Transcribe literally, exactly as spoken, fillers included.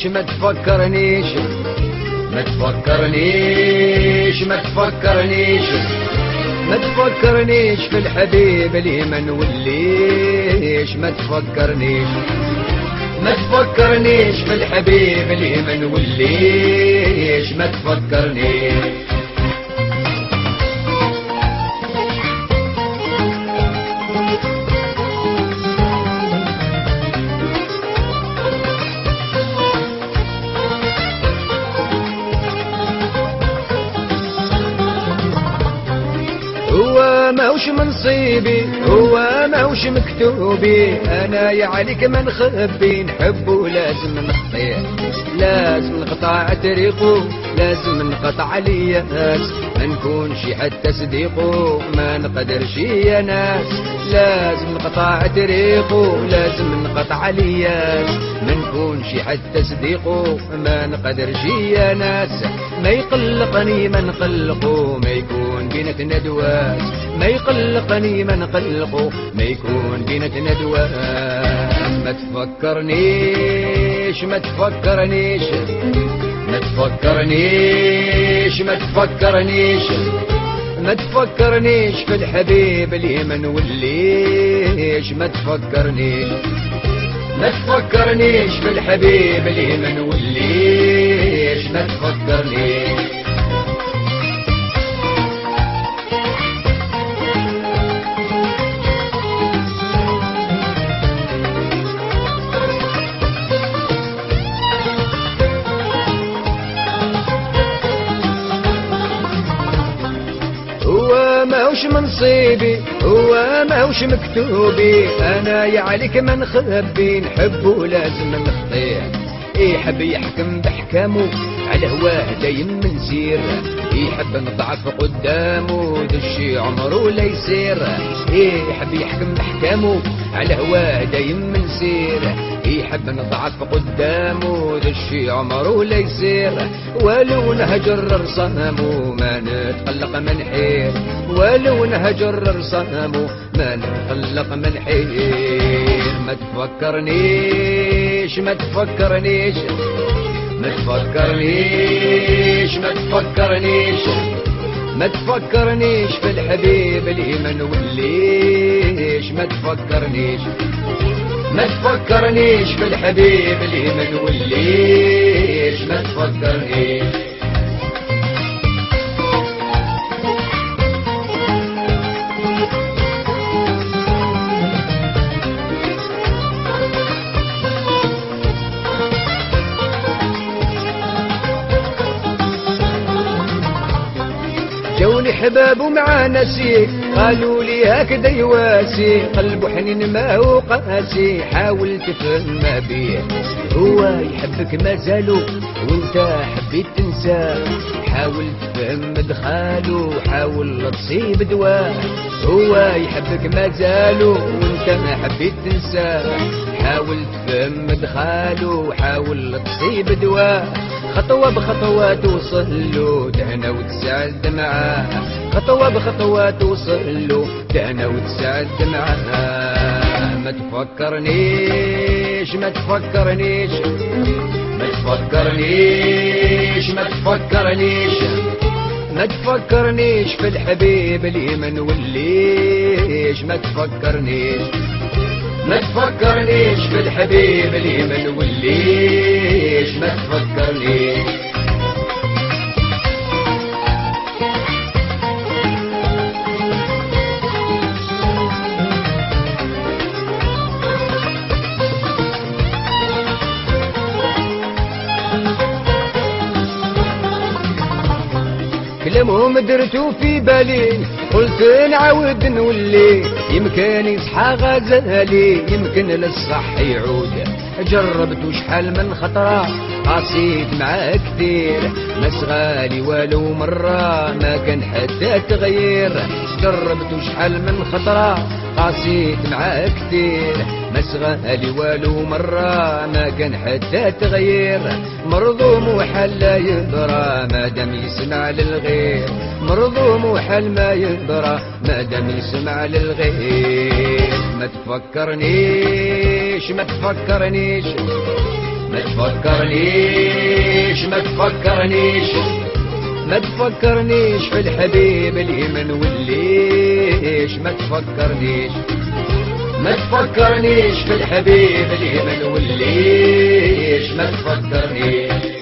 تفكرنيش ما تفكرنيش ما تفكرنيش ما تفكرنيش ما تفكرنيش في الحبيب اللي ما نوليش ما تفكرنيش ما تفكرنيش في الحبيب اللي ما نوليش ما تفكرنيش هو ماهوش منصيبي هو ماهوش مكتوبي انا يا عليك ما نخبي نحبه لازم نخطيه لازم نقطع طريقه لازم نقطع الياس ما نكونش حتى صديقه ما نقدرش يا ناس لازم نقطع طريقه لازم نقطع الياس ما نكونش حتى صديقه ما نقدرش يا ناس ما يقلقني ما نقلقه ما يكون بينتنا دواس ما يقلقني ما نقلقه ما يكون بينتنا دواس ما تفكرنيش ما تفكرنيش ما تفكرنيش ما تفكرنيش ما تفكرنيش في الحبيب اللي ما نوليش ما تفكرنيش ما تفكرنيش في الحبيب اللي ما نوليش ما تفكرنيش هو ماهوش منصيبي هو ماهوش مكتوبي انا يا عليك ما نخبي نحبه لازم نخطيه يحب يحكم بحكامه على هواه دايم منسير يحب نضعف قدامه دشي عمره لا يسير يحب يحكم بحكامه على هواه دايم منسير يحب نضعف قدامه دشي عمره لا يسير ولو نهجر صنمه ما نتقلق ما نحير ولو نهجر صنمه ما نتقلق ما نحير ما تفكرنيش ما تفكرنيش ما تفكرنيش ما تفكرنيش ما تفكرنيش في الحبيب اللي ما نوليش ما تفكرنيش ما تفكرنيش في الحبيب اللي ما نوليش ما تفكرنيش جوني حباب مع نسي قالوا لي هكذا يواسي قلبه حنين ما هو قاسي حاول تفهم ما بيه هو يحبك ما زالو وانت حبيت تنساه حاول تفهم مدخاله حاول تصيب دواه هو يحبك ما زالو وانت ما حبيت تنساه حاول تفهم مدخاله حاول تصيب دواه خطوة بخطوة توصل له تهنى وتسعد معاه خطوة بخطوة توصل له تهنى وتسعد معاه ما تفكرنيش ما تفكرنيش ما تفكرنيش ما تفكرنيش ما تفكرنيش في الحبيب اللي ما نوليش ما تفكرنيش ما تفكرنيش في الحبيب اللي ما نوليش ما تفكرنيش كلامهم درتو في بالي قلت نعاود نولي يمكن يصحى غزالي يمكن للصح يعود جربت شحال من خطرة قاسيت معاه كتير ما صغالي ولو مرة ما كان حتى تغيير جربت شحال من خطرة قاسيت معاه كتير ما صغالي ولو مرة ما كان حتى تغيير مرضوم وحل لا يدرى ما دام يسمع للغير مرضوم وحل ما يدرى ما دام يسمع للغير ما تفكرنيش ما تفكرنيش ما تفكرنيش ما تفكرنيش ما تفكرنيش في الحبيب اللي ما نوليش ما تفكرنيش ما تفكرنيش في الحبيب اللي ما نوليش ما تفكرنيش